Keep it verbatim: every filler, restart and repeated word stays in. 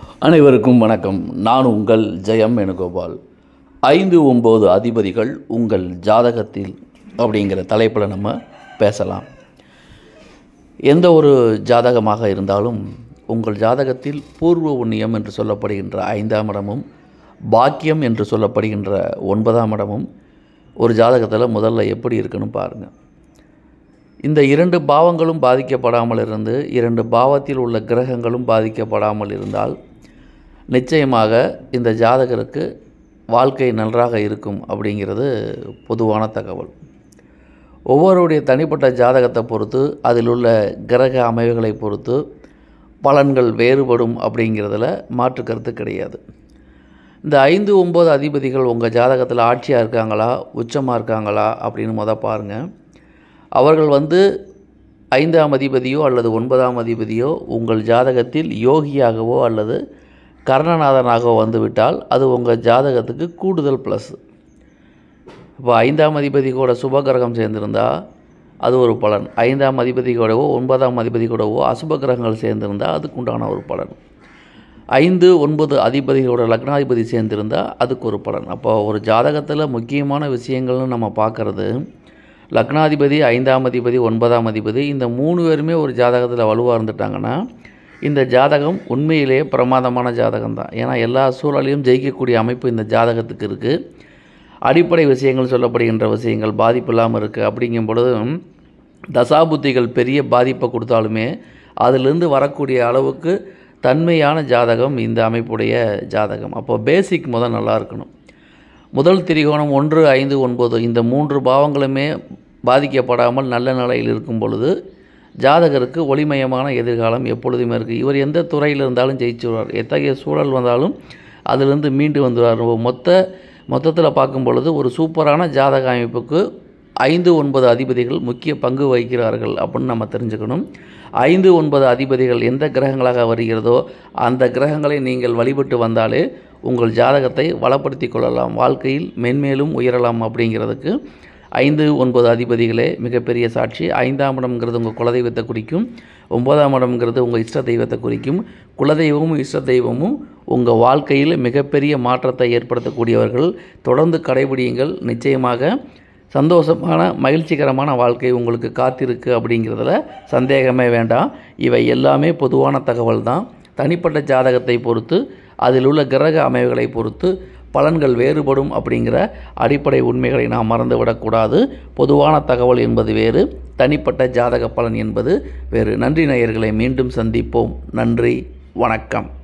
அனைவருக்கும் வணக்கம். நான் உங்கள் ஜெயம் வேணுகோபால். ஐந்து ஒம்பது அதிபதிகள் உங்கள் ஜாதகத்தில் அப்படிங்கிற தலைப்பில் நம்ம பேசலாம். எந்த ஒரு ஜாதகமாக இருந்தாலும் உங்கள் ஜாதகத்தில் பூர்வ புண்ணியம் என்று சொல்லப்படுகின்ற ஐந்தாம் இடமும் பாக்கியம் என்று சொல்லப்படுகின்ற ஒன்பதாம் இடமும் ஒரு ஜாதகத்தில் முதல்ல எப்படி இருக்குன்னு பாருங்கள். இந்த இரண்டு பாவங்களும் பாதிக்கப்படாமல் இருந்து இரண்டு பாவத்தில் உள்ள கிரகங்களும் பாதிக்கப்படாமல் இருந்தால் நிச்சயமாக இந்த ஜாதகருக்கு வாழ்க்கை நன்றாக இருக்கும் அப்படிங்கிறது பொதுவான தகவல். ஒவ்வொருடைய தனிப்பட்ட ஜாதகத்தை பொறுத்து அதில் உள்ள கிரக அமைவுகளை பொறுத்து பலன்கள் வேறுபடும் அப்படிங்கிறதுல மாற்று கருத்து கிடையாது. இந்த ஐந்து ஒம்பது அதிபதிகள் உங்கள் ஜாதகத்தில் ஆட்சியாக இருக்காங்களா உச்சமாக இருக்காங்களா அப்படின்னு முத பாருங்கள். அவர்கள் வந்து ஐந்தாம் அதிபதியோ அல்லது ஒன்பதாம் அதிபதியோ உங்கள் ஜாதகத்தில் யோகியாகவோ அல்லது கர்ணநாதனாகவோ வந்துவிட்டால் அது உங்கள் ஜாதகத்துக்கு கூடுதல் ப்ளஸ். இப்போ ஐந்தாம் அதிபதி கூட சுபகிரகம் சேர்ந்திருந்தால் அது ஒரு பலன். ஐந்தாம் அதிபதி கூடவோ ஒன்பதாம் அதிபதி கூடவோ அசுப கிரகங்கள் சேர்ந்திருந்தால் அதுக்கு உண்டான ஒரு பலன். ஐந்து ஒன்பது அதிபதிகளோட லக்னாதிபதி சேர்ந்திருந்தால் அதுக்கு ஒரு பலன். அப்போ ஒரு ஜாதகத்தில் முக்கியமான விஷயங்கள்னு நம்ம பார்க்குறது லக்னாதிபதி ஐந்தாம் அதிபதி ஒன்பதாம் அதிபதி இந்த மூணு பேருமே ஒரு ஜாதகத்தில் வலுவாக இருந்துட்டாங்கன்னா இந்த ஜாதகம் உண்மையிலேயே பிரமாதமான ஜாதகம் தான். ஏன்னா எல்லா சூழலையும் ஜெயிக்கக்கூடிய அமைப்பு இந்த ஜாதகத்துக்கு இருக்குது. அடிப்படை விஷயங்கள் சொல்லப்படுகின்ற விஷயங்கள் பாதிப்பு இல்லாமல் இருக்குது. அப்படிங்கும் பொழுது தசாபுத்திகள் பெரிய பாதிப்பை கொடுத்தாலுமே அதிலிருந்து வரக்கூடிய அளவுக்கு தன்மையான ஜாதகம் இந்த அமைப்புடைய ஜாதகம். அப்போ பேசிக் முதல் நல்லா இருக்கணும். முதல் திரிகோணம் ஒன்று ஐந்து ஒன்பது இந்த மூன்று பாவங்களுமே பாதிக்கப்படாமல் நல்ல நிலையில் இருக்கும் பொழுது ஜாதகருக்கு ஒளிமயமான எதிர்காலம் எப்பொழுதுமே இருக்குது. இவர் எந்த துறையில் இருந்தாலும் ஜெயிச்சுடுவார். எத்தகைய சூழல் வந்தாலும் அதிலிருந்து மீண்டு வந்துடுவார். மொத்த மொத்தத்தில் பார்க்கும் பொழுது ஒரு சூப்பரான ஜாதக அமைப்புக்கு ஐந்து ஒன்பது அதிபதிகள் முக்கிய பங்கு வகிக்கிறார்கள் அப்படின்னு நம்ம தெரிஞ்சுக்கணும். ஐந்து ஒன்பது அதிபதிகள் எந்த கிரகங்களாக வருகிறதோ அந்த கிரகங்களை நீங்கள் வழிபட்டு வந்தாலே உங்கள் ஜாதகத்தை வளப்படுத்தி கொள்ளலாம், வாழ்க்கையில் மென்மேலும் உயரலாம். அப்படிங்கிறதுக்கு ஐந்து ஒன்பது அதிபதிகளே மிகப்பெரிய சாட்சி. ஐந்தாம் இடம்ங்கிறது உங்கள் குலதெய்வத்தை குறிக்கும், ஒன்பதாம் இடம்ங்கிறது உங்கள் இஷ்ட தெய்வத்தை குறிக்கும். குலதெய்வமும் இஷ்ட தெய்வமும் உங்கள் வாழ்க்கையில் மிகப்பெரிய மாற்றத்தை ஏற்படுத்தக்கூடியவர்கள். தொடர்ந்து கடைபிடியுங்கள். நிச்சயமாக சந்தோஷமான மகிழ்ச்சிகரமான வாழ்க்கை உங்களுக்கு காத்திருக்கு அப்படிங்கிறதுல சந்தேகமே வேண்டாம். இவை எல்லாமே பொதுவான தகவல் தான். தனிப்பட்ட ஜாதகத்தை பொறுத்து அதில் உள்ள கிரக அமைவுகளை பொறுத்து பலன்கள் வேறுபடும் அப்படிங்கிற அடிப்படை உண்மைகளை நாம் மறந்துவிடக்கூடாது. பொதுவான தகவல் என்பது வேறு, தனிப்பட்ட ஜாதக பலன் என்பது வேறு. நன்றி நேயர்களை, மீண்டும் சந்திப்போம். நன்றி, வணக்கம்.